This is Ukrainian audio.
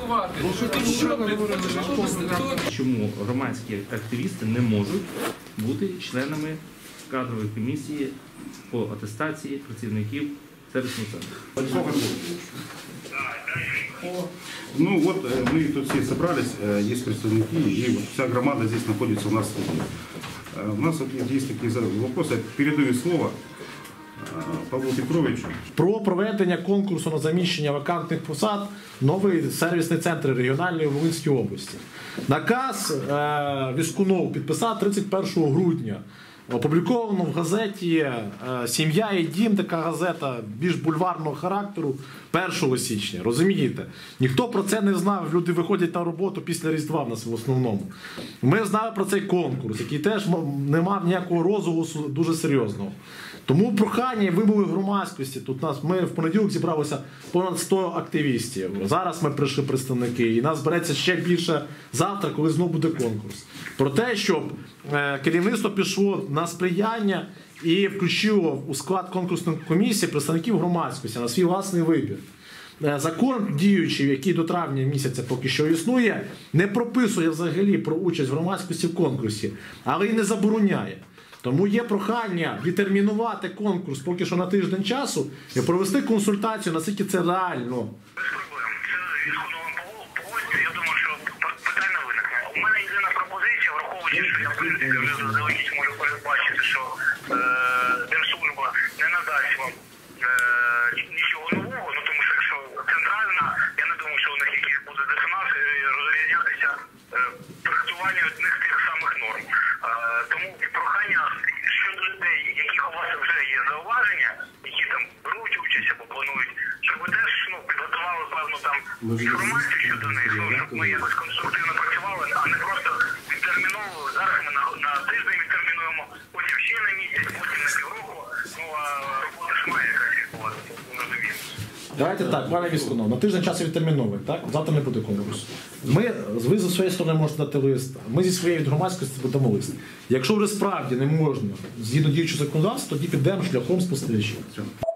працювати. Чому громадські активісти не можуть бути членами кадрової комісії по атестації працівників сервісного центру? Ну вот мы тут все собрались, есть представники, и вот вся громада здесь находится у нас в студии. У нас вот есть такие вопросы. Передаю слово Павлу Петровичу. Про проведення конкурсу на заміщення вакантних посад новий сервісний центр регіональної Волинської області. Наказ Віскунов підписав 31 грудня. Опубліковано в газеті «Сім'я і дім», така газета більш бульварного характеру, 1 січня. Розумієте? Ніхто про це не знав, люди виходять на роботу після Різдва в нас в основному. Ми знали про цей конкурс, який теж не мав ніякого розголосу дуже серйозного. Тому прохання і вимоги громадськості. Тут ми в понеділок зібралося понад 100 активістів. Зараз ми прийшли представники, і нас збереться ще більше завтра, коли знову буде конкурс. Про те, щоб керівництво пішло на сприяння і включило у склад конкурсної комісії представників громадськості на свій власний вибір. Закон діючий, який до травня місяця поки що існує, не прописує взагалі про участь громадськості в конкурсі, але і не забороняє. Тому є прохання відтермінувати конкурс поки що на тиждень часу і провести консультацію, наскільки це реально. Без проблем. Це з Віскуновим погодиться, я думаю, що питань не виникне. У мене єдина пропозиція, враховуючи, що я в принципі вже заздалегідь можу передбачити, що Держслужба не надасть вам нічого нового, ну тому що якщо центральна, я не думаю, що у них якийсь буде дисонанс розрізнятися трактування одних тих самих норм. Тому прохання щодо людей, яких у вас вже є зауваження, які там беруть участь або планують, щоб ви теж підготували певну там інформацію щодо них, щоб ми якось конструктивно працювали, а не просто відтерміновували. Зараз ми на тиждень відтермінуємо, потім ще на місяць, потім на півроку, ну а робота ж має якась відбуватися, розуміємо. Давайте так, пане Віскунов, на тиждень часу відтерміновуємо, так? Завтра не буде конкурсу. Ви зі своєї сторони можете дати лист, ми зі своєї від громадськості подамо лист. Якщо вже справді не можна, згідно діючого законодавства, тоді підемо шляхом спостереження.